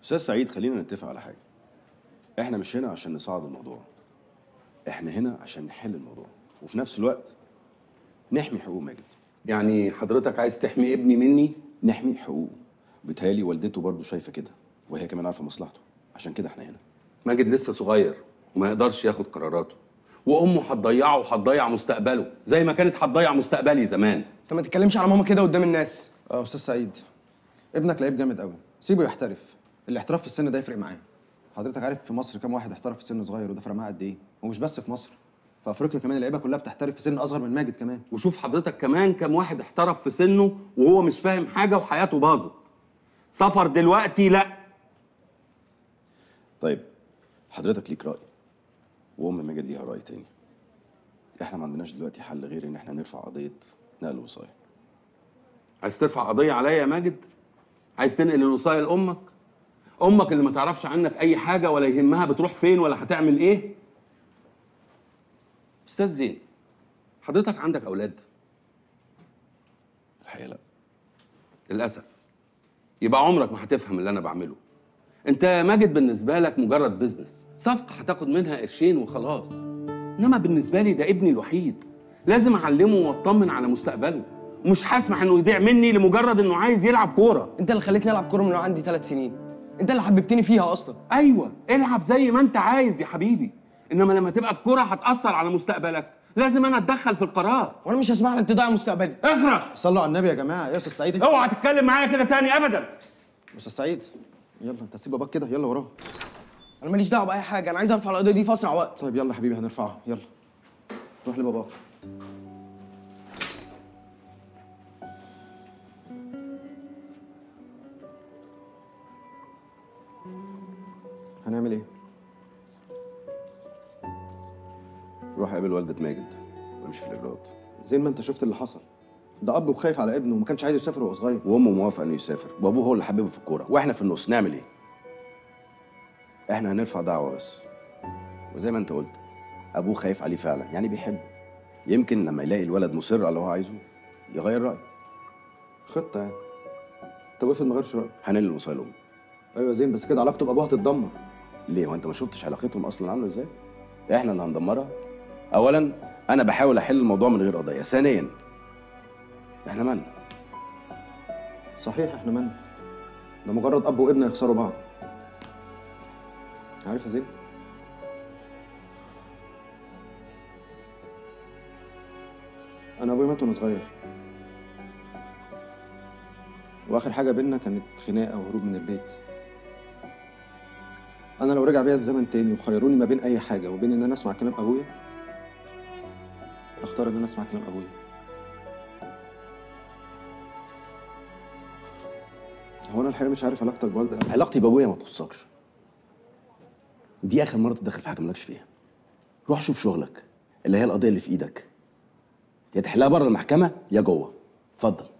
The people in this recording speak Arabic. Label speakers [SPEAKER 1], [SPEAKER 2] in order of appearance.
[SPEAKER 1] استاذ سعيد، خلينا نتفق على حاجه. احنا مش هنا عشان نصعد الموضوع، احنا هنا عشان نحل الموضوع وفي نفس الوقت نحمي حقوق ماجد.
[SPEAKER 2] يعني حضرتك عايز تحمي ابني مني؟
[SPEAKER 1] نحمي حقوقه. بيتهيألي والدته برضه شايفه كده، وهي كمان عارفه مصلحته، عشان كده احنا هنا.
[SPEAKER 2] ماجد لسه صغير وما يقدرش ياخد قراراته، وامه هتضيعه وهتضيع مستقبله زي ما كانت هتضيع مستقبلي زمان.
[SPEAKER 3] انت ما تتكلمش على ماما كده قدام الناس.
[SPEAKER 4] استاذ سعيد، ابنك لعيب جامد قوي، سيبه يحترف. الاحتراف في السن ده يفرق معاه. حضرتك عارف في مصر كام واحد احترف في سن صغير وده فرق معاه قد ايه؟ ومش بس في مصر، في افريقيا كمان اللعيبه كلها بتحترف في سن اصغر من ماجد كمان.
[SPEAKER 2] وشوف حضرتك كمان كم واحد احترف في سنه وهو مش فاهم حاجه وحياته باظت. سفر دلوقتي لا.
[SPEAKER 1] طيب حضرتك ليك راي وام ماجد ليها راي تاني. احنا ما عندناش دلوقتي حل غير ان احنا نرفع قضيه نقل وصايه.
[SPEAKER 2] عايز ترفع قضيه عليا يا ماجد؟ عايز تنقل الوصايه لامك؟ امك اللي ما تعرفش عنك اي حاجه ولا يهمها بتروح فين ولا هتعمل ايه؟ استاذ زين، حضرتك عندك اولاد؟
[SPEAKER 1] الحقيقه لا.
[SPEAKER 2] للاسف. يبقى عمرك ما هتفهم اللي انا بعمله. انت يا ماجد بالنسبه لك مجرد بيزنس، صفقه هتاخد منها قرشين وخلاص. انما بالنسبه لي ده ابني الوحيد، لازم اعلمه واطمن على مستقبله، ومش هسمح انه يضيع مني لمجرد انه عايز يلعب كوره.
[SPEAKER 3] انت اللي خليتني العب كوره من وانا عندي 3 سنين. انت اللي حببتني فيها اصلا.
[SPEAKER 2] ايوه، العب زي ما انت عايز يا حبيبي، انما لما تبقى الكوره هتاثر على مستقبلك لازم انا اتدخل في القرار.
[SPEAKER 3] وانا مش هسمح لك تضيع مستقبلي.
[SPEAKER 2] اخرس.
[SPEAKER 4] صلوا على النبي يا جماعه. يا استاذ سعيد،
[SPEAKER 2] اوعى تتكلم معايا كده تاني ابدا.
[SPEAKER 4] استاذ سعيد يلا انت سيب باباك كده، يلا وراه.
[SPEAKER 3] انا ماليش دعوه باي حاجه، انا عايز ارفع القضيه دي في اسرع وقت.
[SPEAKER 4] طيب يلا حبيبي هنرفعها، يلا روح لباباك. هنعمل ايه؟
[SPEAKER 1] روح قابل والده ماجد وامشي في الاجراءات.
[SPEAKER 4] زي ما انت شفت اللي حصل، ده اب وخايف على ابنه وما كانش عايز يسافر وهو صغير.
[SPEAKER 1] وامه موافقه انه يسافر، وابوه هو اللي حببه في الكوره، واحنا في النص نعمل ايه؟ احنا هنرفع دعوه بس، وزي ما انت قلت ابوه خايف عليه فعلا، يعني بيحبه. يمكن لما يلاقي الولد مصر على اللي هو عايزه يغير رايه.
[SPEAKER 4] خطه يعني. طب افرض ما غيرش رايه؟
[SPEAKER 1] هننقل الوصايه لامه.
[SPEAKER 4] ايوه زين، بس كده علاقته بابوها هتتدمر.
[SPEAKER 1] ليه؟ وانت ما شفتش علاقتهم اصلا عامله ازاي؟ احنا اللي هندمرها. اولا انا بحاول احل الموضوع من غير قضيه، ثانيا احنا مالنا؟
[SPEAKER 4] صحيح احنا مالنا؟ ده مجرد اب وابن يخسروا بعض. عارف يا زين، انا ابويا مات وانا صغير، واخر حاجه بينا كانت خناقه وهروب من البيت. انا لو رجع بيا الزمن تاني وخيروني ما بين اي حاجه وبين ان انا اسمع كلام ابويا، اختار ان انا اسمع كلام ابويا. هو انا الحقيقه مش عارف علاقتك بوالدك.
[SPEAKER 1] علاقتي بابويا ما تخصكش. دي اخر مره تتدخل في حاجه مالكش فيها. روح شوف شغلك اللي هي القضيه اللي في ايدك، يا تحلها بره المحكمه يا جوه. اتفضل.